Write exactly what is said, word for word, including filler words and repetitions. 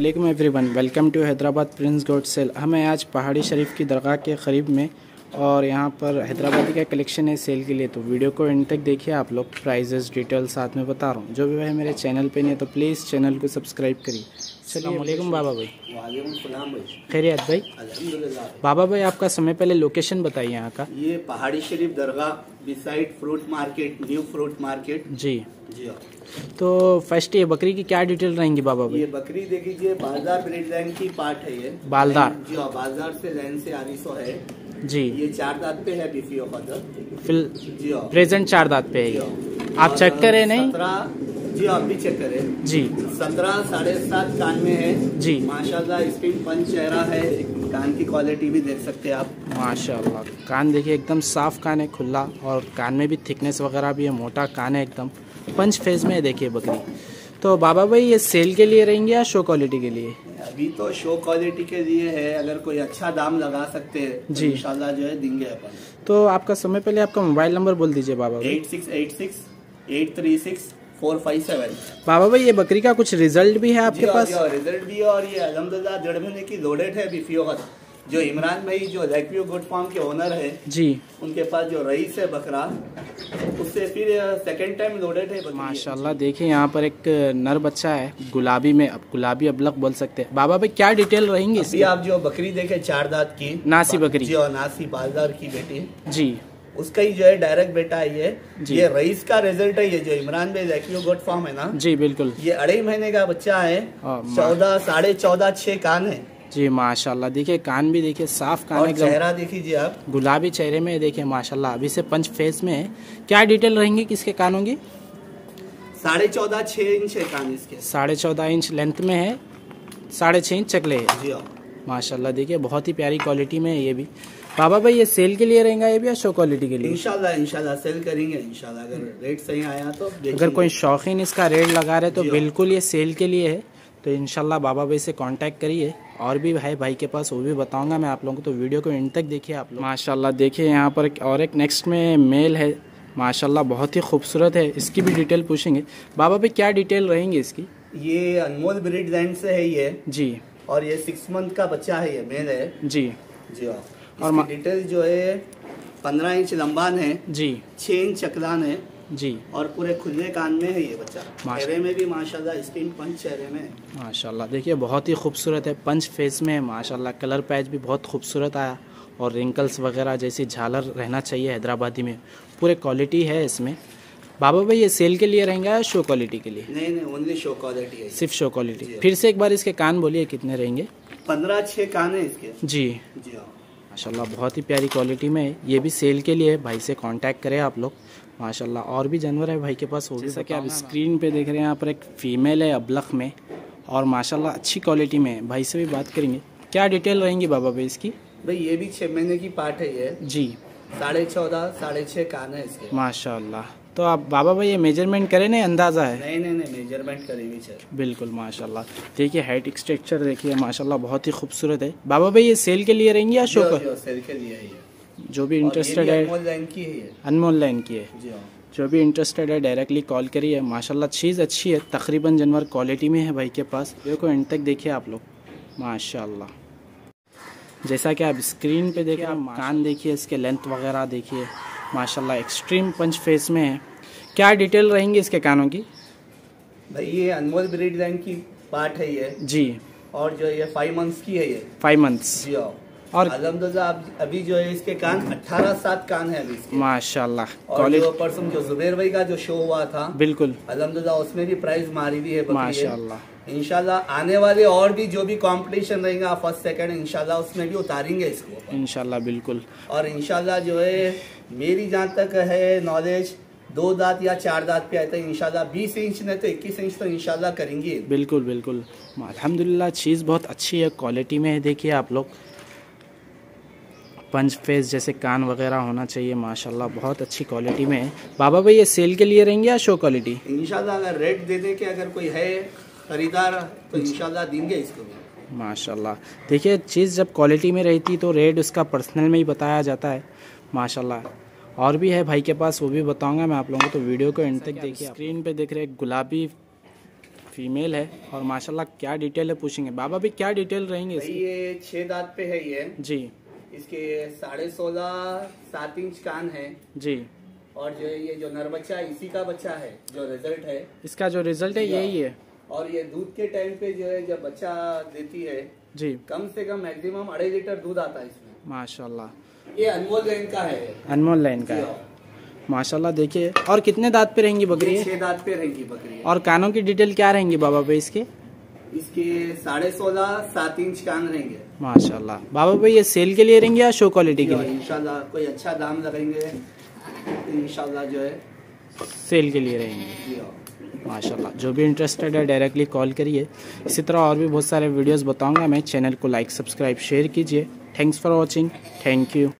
अस्सलामुअलैकुम everyone, welcome to Hyderabad prince goat sale. हमें आज पहाड़ी शरीफ की दरगाह के करीब में और यहाँ पर हैदराबादी का कलेक्शन है सेल के लिए, तो वीडियो को एंड तक देखिए आप लोग। प्राइजेस डिटेल साथ में बता रहा हूँ। जो भी भाई मेरे चैनल पे नहीं है तो प्लीज़ चैनल को सब्सक्राइब करिए। अस्सलामुअलैकुम बाबा भाई। वालेकुम सलाम भाई। खैरियत भाई? अल्हम्दुलिल्लाह। बाबा भाई आपका समय पहले लोकेशन बताइए यहाँ का। ये Pahadi Shareef Dargah beside fruit market, new fruit market. जी जी हाँ। तो फर्स्ट ये बकरी की क्या डिटेल रहेंगी बाबा भाई? ये बकरी देखिए बालदार ब्रीड लाइन की पार्ट है ये। बालदार? जी हाँ, बालदार से लाइन से आरी सौ है जी। ये चार दांत पे है बीफी फादर। फिल जी हाँ, प्रेजेंट चार दांत पे है ये। आप चेक करें नहीं? जी हाँ, अभी चेक करें जी। सत्रह साढ़े सात कान में है जी माशाल्लाह। स्क्रीन पंच चेहरा है, कान की क्वालिटी भी देख सकते हैं आप माशाल्लाह। कान देखिए एकदम साफ कान है, खुला, और कान में भी थिकनेस वगैरह भी है, मोटा कान है एकदम। पंच फेज में है देखिए बकरी। तो बाबा भाई ये सेल के लिए रहेंगे या शो क्वालिटी के लिए? अभी तो शो क्वालिटी के लिए है, अगर कोई अच्छा दाम लगा सकते हैं जी तो इंशाल्लाह जो है देंगे अपन। तो आपका समय पहले आपका मोबाइल नंबर बोल दीजिए बाबा भाई। Eight six eight six eight three six four five seven. बाबा भाई ये बकरी का कुछ रिजल्ट भी है आपके पास? रिजल्ट भी है और ये अल्हम्दुलिल्लाह डेढ़ महीने की लोडेड है अभी फियोहत। जो इमरान भाई जो लैक्यू गुड फार्म के ओनर है जी, उनके पास जो रईस है बकरा, उससे फिर सेकंड टाइम लोडेड है। माशाल्लाह देखिए यहाँ पर एक नर बच्चा है गुलाबी में, अब गुलाबी अबलक बोल सकते हैं। बाबा भाई क्या डिटेल रहेंगी इसकी? आप जो बकरी देखे चार दांत की नासी बकरी जी, और नासी बालदार की बेटी जी, उसका ही जो है डायरेक्ट बेटा है ये ये रईस का रिजल्ट है। ये जो इमरान भाई लैक्यू गोट फार्म है ना जी, बिल्कुल, ये अढ़ाई महीने का बच्चा है। चौदह साढ़े चौदह छह कान है जी माशाल्लाह। देखिए कान भी देखिए साफ कान है, चेहरा देखिए आप गुलाबी चेहरे में देखिए माशाल्लाह। अभी से पंच फेस में है। क्या डिटेल रहेंगी किसके कानों की? साढ़े चौदह छह इंच है कान इसके। साढ़े चौदह इंच लेंथ में है, साढ़े छह इंच चकले है जी माशाल्लाह। देखिए बहुत ही प्यारी क्वालिटी में है ये भी। बाबा भाई ये सेल के लिए रहेगा ये भी या शो क्वालिटी के लिए? इंशाल्लाह इंशाल्लाह सेल करेंगे इंशाल्लाह। अगर रेट सही आया तो अगर कोई शौकीन इसका रेट लगा रहे तो बिल्कुल ये सेल के लिए है। तो इंशाल्लाह बाबा भाई से कांटेक्ट करिए। और भी है भाई के पास, वो भी बताऊंगा मैं आप लोगों को। तो वीडियो को एंड तक देखिए आप लोग। माशाल्लाह देखिए यहाँ पर एक और एक नेक्स्ट में मेल है माशाल्लाह, बहुत ही खूबसूरत है। इसकी भी डिटेल पूछेंगे। बाबा भाई क्या डिटेल रहेंगी इसकी? ये अनमोल ब्रीड लाइन से है ये जी, और ये सिक्स मंथ का बच्चा है, ये मेल है जी जी। और डिटेल जो है पंद्रह इंच लंबान है जी, छह इंच चकलान है जी, और पूरे खुले कान में है ये बच्चा। चेहरे में भी माशाल्लाह स्किन पंच चेहरे में माशाल्लाह। देखिए बहुत ही खूबसूरत है, पंच फेस में है माशाल्लाह। कलर पैच भी बहुत खूबसूरत आया, और रिंकल्स वगैरह जैसी झालर रहना चाहिए हैदराबादी में, पूरे क्वालिटी है इसमें। बाबा भाई ये सेल के लिए रहेंगे या शो क्वालिटी के लिए? नहीं नहीं, ओनली शो क्वालिटी है, सिर्फ शो क्वालिटी। फिर से एक बार इसके कान बोलिए कितने रहेंगे? पंद्रह छः कान है इसके जी जी माशाल्लाह। बहुत ही प्यारी क्वालिटी में है, ये भी सेल के लिए। भाई से कांटेक्ट करें आप लोग माशाल्लाह। और भी जानवर है भाई के पास, वो जैसा कि आप स्क्रीन पे देख रहे हैं यहाँ पर एक फीमेल है अबलख में, और माशाल्लाह अच्छी क्वालिटी में है। भाई से भी बात करेंगे। क्या डिटेल रहेंगी बाबा भाई इसकी? भाई ये भी छः महीने की पार्ट है ये जी, साढ़े चौदह साढ़े छः कान है इसके माशाल्लाह। तो आप बाबा भाई ये मेजरमेंट करें ना, अंदाजा है? नहीं नहीं नहीं, मेजरमेंट करेंगे सर बिल्कुल माशाल्लाह। देखिए हाइट स्ट्रक्चर देखिए माशाल्लाह, बहुत ही खूबसूरत है। बाबा भाई ये सेल के लिए रहेंगे या शो? सेल के लिए है। जो भी इंटरेस्टेड है, अनमोल लाइन की है, अनमोल लाइन की है जी। जो भी इंटरेस्टेड है डायरेक्टली कॉल करिए माशाल्लाह। चीज़ अच्छी है, तकरीबन जानवर क्वालिटी में है भाई के पास। देखो एंड तक देखिए आप लोग माशाल्लाह। जैसा कि आप स्क्रीन पे देखिए, कान देखिए, इसके लेंथ वगैरह देखिए माशाल्लाह, एक्सट्रीम पंच फेस में है। क्या डिटेल रहेंगी इसके कानों की? भाई ये अनमोल ब्रीड लाइन की पार्ट है ये जी, और जो ये फाइव मंथ्स की है ये फाइव मंथ्स जी। और अल्हम्दुलिल्लाह अभी जो है इसके कान अठारह सात कान है अभी इसके माशाल्लाह। और जो परसों जो जुबैर भाई का जो शो हुआ था बिल्कुल अल्हम्दुलिल्लाह, उसमें भी प्राइस मारी हुई है माशाल्लाह। इंशाल्लाह आने वाले और भी जो भी कंपटीशन रहेगा फर्स्ट सेकंड, इंशाल्लाह उसमें भी उतारेंगे इसको इंशाल्लाह बिल्कुल। और इंशाल्लाह जो है मेरी जहाँ तक है नॉलेज, दो दांत या चार दांत पे आते हैं इंशाल्लाह। बीस इंच नहीं तो इक्कीस इंच तो इंशाल्लाह करेंगे बिल्कुल बिल्कुल। अल्हम्दुलिल्लाह चीज़ बहुत अच्छी है, क्वालिटी में है। देखिए आप लोग पंच फेस जैसे कान वगैरह होना चाहिए माशाल्लाह, बहुत अच्छी क्वालिटी में है। बाबा भाई ये सेल के लिए रहेंगे या शो क्वालिटी? इंशाल्लाह अगर रेट दे दे के अगर कोई है खरीदार तो इंशाल्लाह देंगे इसको भी माशाल्लाह। देखिए चीज़ जब क्वालिटी में रहती तो रेट उसका पर्सनल में ही बताया जाता है माशाल्लाह। और भी है भाई के पास, वो भी बताऊंगा मैं आप लोगों को। तो वीडियो को एंड तक देखिए। स्क्रीन पे देख रहे हैं गुलाबी फीमेल है और माशाल्लाह क्या डिटेल है पूछेंगे। बाबा भी क्या डिटेल रहेंगे इसकी? ये छह दांत पे है ये जी। इसके साढ़े सोलह सात इंच कान है जी। और जो ये जो नर बच्चा इसी का बच्चा है, जो रिजल्ट है इसका जो रिजल्ट है यही है। और ये दूध के टाइम पे जो है जब बच्चा देती है जी, कम से कम मैक्सिमम अढ़ाई लीटर दूध आता है इसमें माशाल्लाह। ये अनमोल लाइन का है, अनमोल लाइन का है माशाल्लाह। देखिए और कितने दांत पे रहेंगी बकरी? छह दांत पे रहेंगी बकरी। और कानों की डिटेल क्या रहेंगी बाबा भाई इसके? इसके साढ़े सोलह सात इंच कान रहेंगे माशाल्लाह। बाबा भाई ये सेल के लिए रहेंगे या शो क्वालिटी के लिए? इंशाल्लाह कोई अच्छा दाम लगाएंगे इंशाल्लाह जो है सेल के लिए रहेंगे माशाल्लाह। जो भी इंटरेस्टेड है डायरेक्टली कॉल करिए। इसी तरह और भी बहुत सारे वीडियोस बताऊंगा मैं। चैनल को लाइक सब्सक्राइब शेयर कीजिए। Thanks for watching. Thank you.